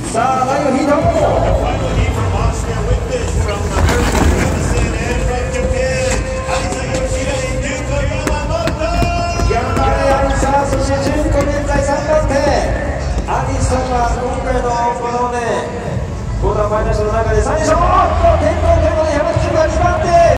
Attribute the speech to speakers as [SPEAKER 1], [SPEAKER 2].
[SPEAKER 1] さあ前を引いたそして12個現在3番手アリソンは今回のこのねボーダーファイナルの中で最初天皇ということで山口が2番手